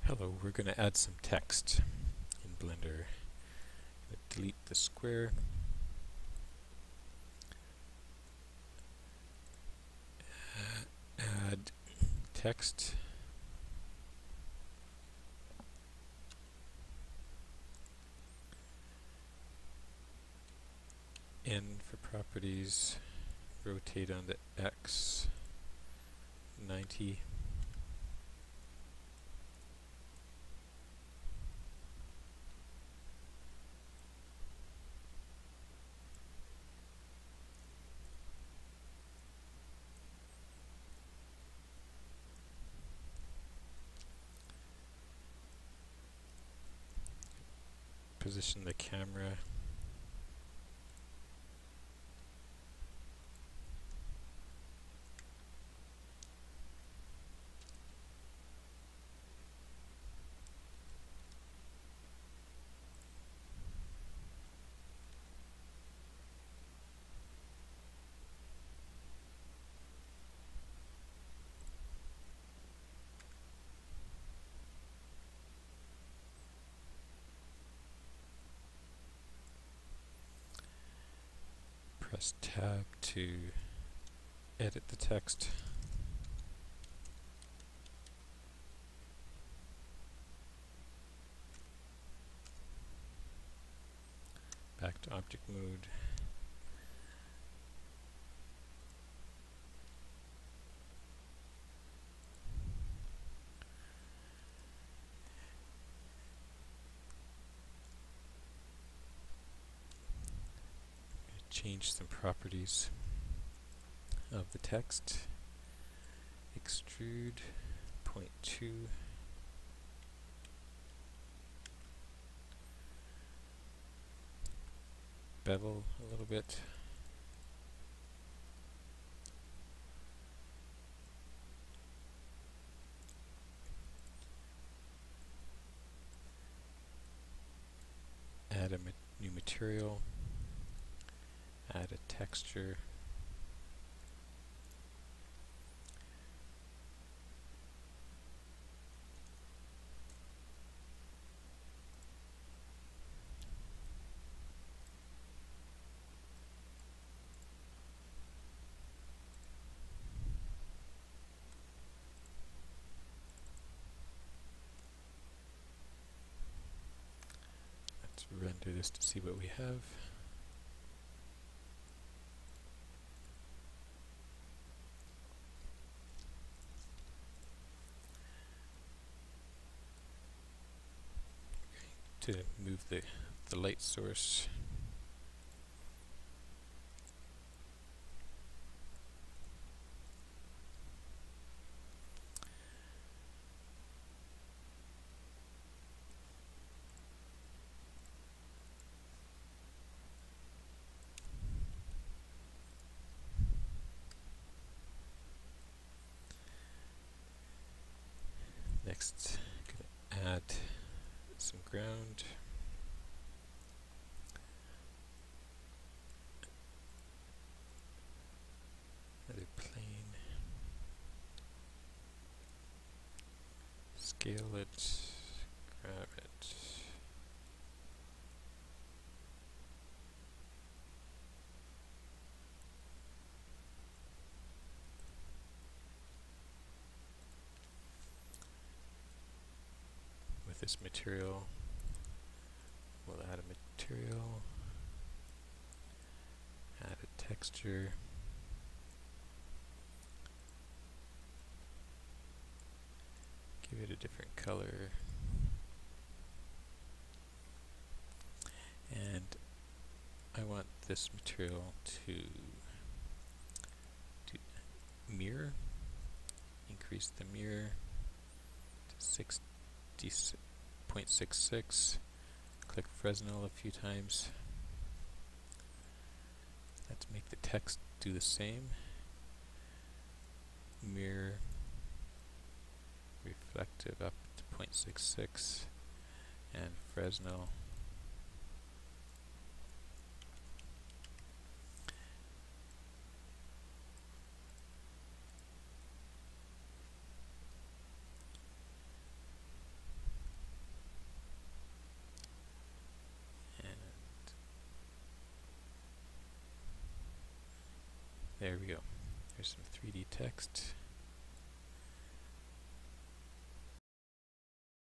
Hello, we're going to add some text in Blender. Delete the square. Add text. N for properties. Rotate on the X 90. Position the camera. Press Tab to edit the text. Back to object mode. Change some properties of the text. Extrude 0.2. Bevel a little bit. Add a new material. Add a texture. Let's render this to see what we have. To move the light source. Next, I'm going to add some ground. Another plane. Scale it. Grab it. With this material, we'll add a material. Add a texture. Give it a different color. And I want this material to mirror. Increase the mirror to 60.66. Click Fresnel a few times. Let's make the text do the same. Mirror reflective up to 0.66 and Fresnel. There we go. There's some 3D text.